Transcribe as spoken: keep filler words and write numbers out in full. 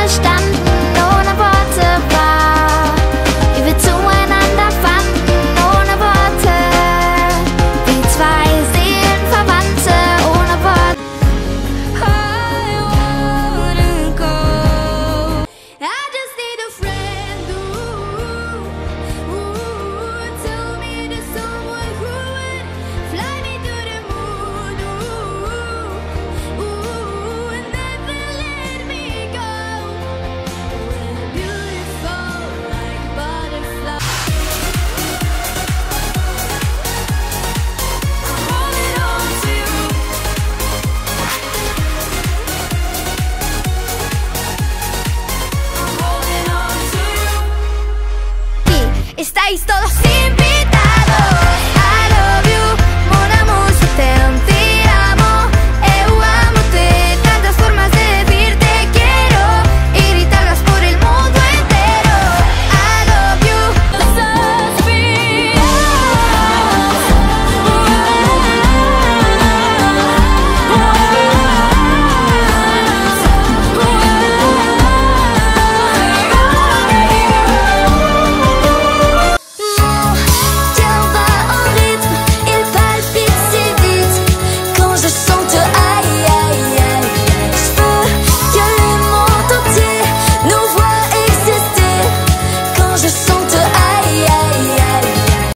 verstanden, ohne Worte war, wie wir zueinander fanden, ohne Worte, wie zwei Seelenverwandte, ohne Worte. I wanna go. I just need a friend. Ooh, ooh, tell me there's someone who would fly me to the moon. Ooh, ooh, and never let me go. We're beautiful like butterflies. I'm holding on to you. I'm holding on to you. Y estáis todos